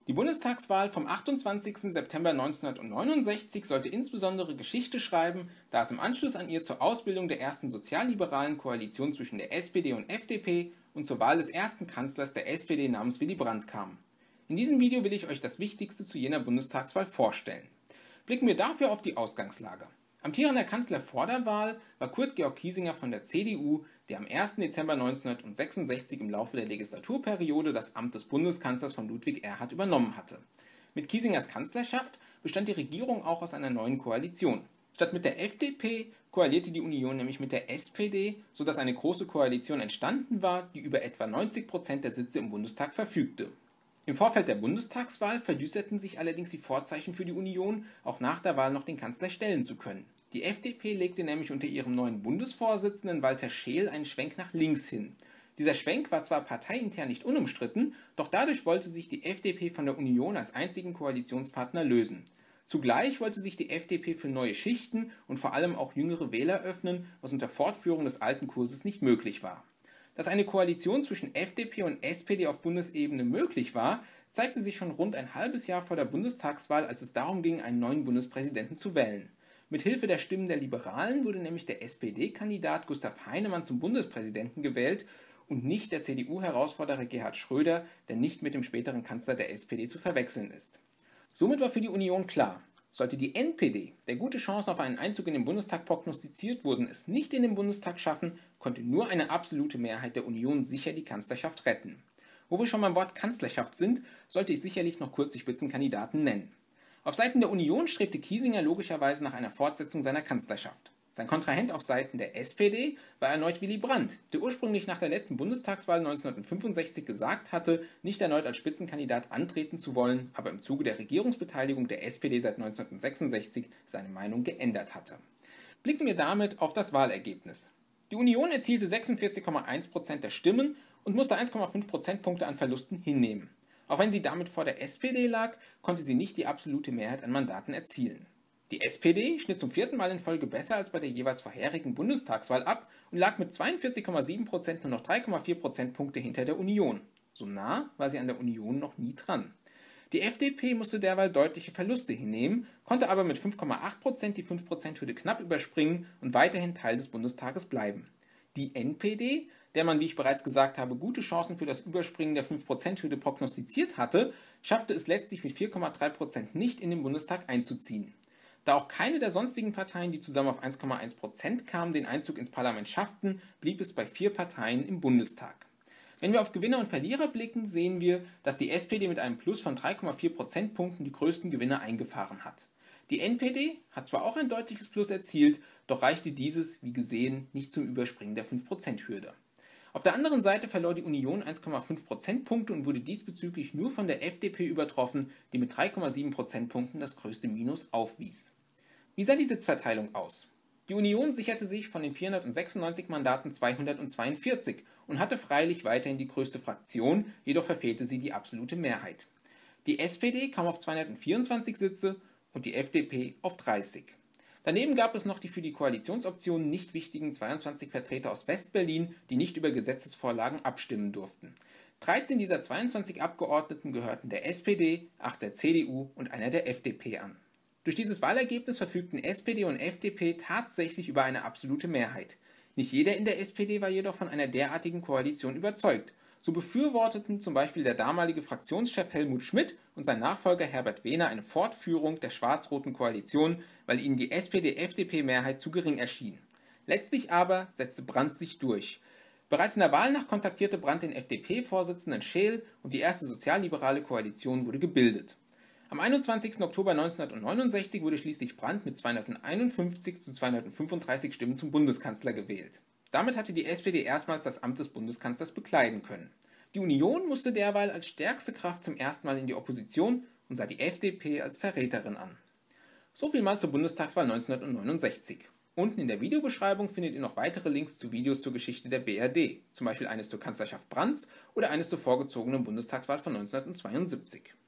Die Bundestagswahl vom 28. September 1969 sollte insbesondere Geschichte schreiben, da es im Anschluss an ihr zur Ausbildung der ersten sozialliberalen Koalition zwischen der SPD und FDP und zur Wahl des ersten Kanzlers der SPD namens Willy Brandt kam. In diesem Video will ich euch das Wichtigste zu jener Bundestagswahl vorstellen. Blicken wir dafür auf die Ausgangslage. Amtierender Kanzler vor der Wahl war Kurt Georg Kiesinger von der CDU, der am 1. Dezember 1966 im Laufe der Legislaturperiode das Amt des Bundeskanzlers von Ludwig Erhard übernommen hatte. Mit Kiesingers Kanzlerschaft bestand die Regierung auch aus einer neuen Koalition. Statt mit der FDP koalierte die Union nämlich mit der SPD, sodass eine große Koalition entstanden war, die über etwa 90% der Sitze im Bundestag verfügte. Im Vorfeld der Bundestagswahl verdüsterten sich allerdings die Vorzeichen für die Union, auch nach der Wahl noch den Kanzler stellen zu können. Die FDP legte nämlich unter ihrem neuen Bundesvorsitzenden Walter Scheel einen Schwenk nach links hin. Dieser Schwenk war zwar parteiintern nicht unumstritten, doch dadurch wollte sich die FDP von der Union als einzigen Koalitionspartner lösen. Zugleich wollte sich die FDP für neue Schichten und vor allem auch jüngere Wähler öffnen, was unter Fortführung des alten Kurses nicht möglich war. Dass eine Koalition zwischen FDP und SPD auf Bundesebene möglich war, zeigte sich schon rund ein halbes Jahr vor der Bundestagswahl, als es darum ging, einen neuen Bundespräsidenten zu wählen. Mit Hilfe der Stimmen der Liberalen wurde nämlich der SPD-Kandidat Gustav Heinemann zum Bundespräsidenten gewählt und nicht der CDU-Herausforderer Gerhard Schröder, der nicht mit dem späteren Kanzler der SPD zu verwechseln ist. Somit war für die Union klar: Sollte die NPD, der gute Chancen auf einen Einzug in den Bundestag prognostiziert wurden, es nicht in den Bundestag schaffen, konnte nur eine absolute Mehrheit der Union sicher die Kanzlerschaft retten. Wo wir schon beim Wort Kanzlerschaft sind, sollte ich sicherlich noch kurz die Spitzenkandidaten nennen. Auf Seiten der Union strebte Kiesinger logischerweise nach einer Fortsetzung seiner Kanzlerschaft. Sein Kontrahent auf Seiten der SPD war erneut Willy Brandt, der ursprünglich nach der letzten Bundestagswahl 1965 gesagt hatte, nicht erneut als Spitzenkandidat antreten zu wollen, aber im Zuge der Regierungsbeteiligung der SPD seit 1966 seine Meinung geändert hatte. Blicken wir damit auf das Wahlergebnis. Die Union erzielte 46,1% der Stimmen und musste 1,5 Prozentpunkte an Verlusten hinnehmen. Auch wenn sie damit vor der SPD lag, konnte sie nicht die absolute Mehrheit an Mandaten erzielen. Die SPD schnitt zum vierten Mal in Folge besser als bei der jeweils vorherigen Bundestagswahl ab und lag mit 42,7% nur noch 3,4 Prozentpunkte hinter der Union. So nah war sie an der Union noch nie dran. Die FDP musste derweil deutliche Verluste hinnehmen, konnte aber mit 5,8% die 5%-Hürde knapp überspringen und weiterhin Teil des Bundestages bleiben. Die NPD, der man, wie ich bereits gesagt habe, gute Chancen für das Überspringen der 5%-Hürde prognostiziert hatte, schaffte es letztlich mit 4,3% nicht in den Bundestag einzuziehen. Da auch keine der sonstigen Parteien, die zusammen auf 1,1% kamen, den Einzug ins Parlament schafften, blieb es bei 4 Parteien im Bundestag. Wenn wir auf Gewinner und Verlierer blicken, sehen wir, dass die SPD mit einem Plus von 3,4 Prozentpunkten die größten Gewinne eingefahren hat. Die NPD hat zwar auch ein deutliches Plus erzielt, doch reichte dieses, wie gesehen, nicht zum Überspringen der 5%-Hürde. Auf der anderen Seite verlor die Union 1,5 Prozentpunkte und wurde diesbezüglich nur von der FDP übertroffen, die mit 3,7 Prozentpunkten das größte Minus aufwies. Wie sah die Sitzverteilung aus? Die Union sicherte sich von den 496 Mandaten 242 und hatte freilich weiterhin die größte Fraktion, jedoch verfehlte sie die absolute Mehrheit. Die SPD kam auf 224 Sitze und die FDP auf 30. Daneben gab es noch die für die Koalitionsoptionen nicht wichtigen 22 Vertreter aus Westberlin, die nicht über Gesetzesvorlagen abstimmen durften. 13 dieser 22 Abgeordneten gehörten der SPD, 8 der CDU und einer der FDP an. Durch dieses Wahlergebnis verfügten SPD und FDP tatsächlich über eine absolute Mehrheit. Nicht jeder in der SPD war jedoch von einer derartigen Koalition überzeugt. So befürworteten zum Beispiel der damalige Fraktionschef Helmut Schmidt und sein Nachfolger Herbert Wehner eine Fortführung der schwarz-roten Koalition, weil ihnen die SPD-FDP-Mehrheit zu gering erschien. Letztlich aber setzte Brandt sich durch. Bereits in der Wahlnacht kontaktierte Brandt den FDP-Vorsitzenden Scheel und die erste sozialliberale Koalition wurde gebildet. Am 21. Oktober 1969 wurde schließlich Brandt mit 251 zu 235 Stimmen zum Bundeskanzler gewählt. Damit hatte die SPD erstmals das Amt des Bundeskanzlers bekleiden können. Die Union musste derweil als stärkste Kraft zum ersten Mal in die Opposition und sah die FDP als Verräterin an. Soviel mal zur Bundestagswahl 1969. Unten in der Videobeschreibung findet ihr noch weitere Links zu Videos zur Geschichte der BRD, zum Beispiel eines zur Kanzlerschaft Brandts oder eines zur vorgezogenen Bundestagswahl von 1972.